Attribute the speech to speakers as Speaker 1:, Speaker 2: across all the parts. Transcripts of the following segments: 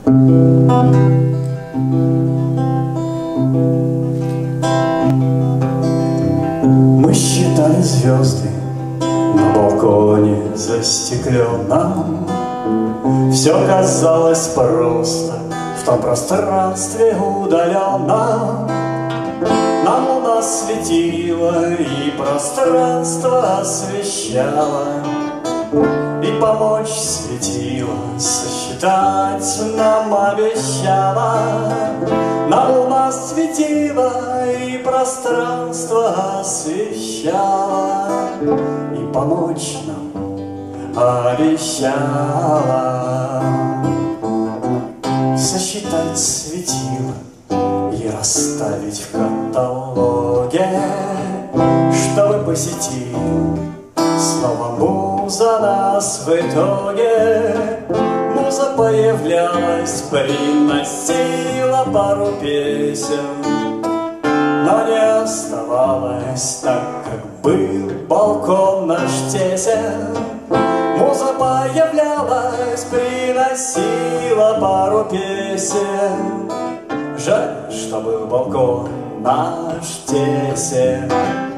Speaker 1: Мы считали звезды на балконе застекленном. Все казалось просто в том пространстве удаленном. Нам луна светила и пространство освещала, и помочь светила, сосчитать нам обещала. Нам луна светила и пространство освещала, и помочь нам обещала. Сосчитать светила и расставить в каталоге, чтобы посетил снова муза нас в итоге. Муза появлялась, приносила пару песен, но не оставалась так, как был балкон наш тесен. Муза появлялась, приносила пару песен. Жаль, что был балкон наш тесен.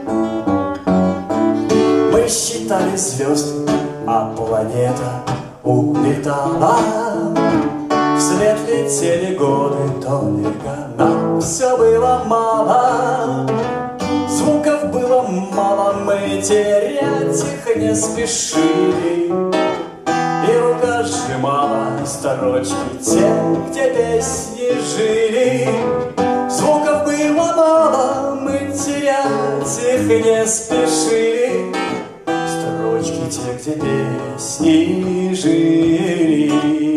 Speaker 1: Мы считали звезды, а планета улетала. Вслед летели годы, только нам все было мало. Звуков было мало, мы терять их не спешили, и рука сжимала строчки те, где песни жили. Звуков было мало, мы терять их не спешили, строчки те, где песни жили.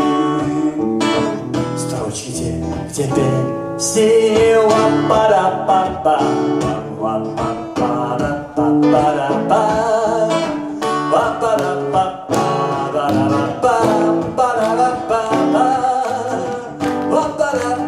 Speaker 1: Строчки те, где песни. Ла-па-ра-па-па, ла-па-па-ра-па-па-ра-па, ла-па-ра-па-па-ра-па-па-ра-па-па, ла-па-ра-па.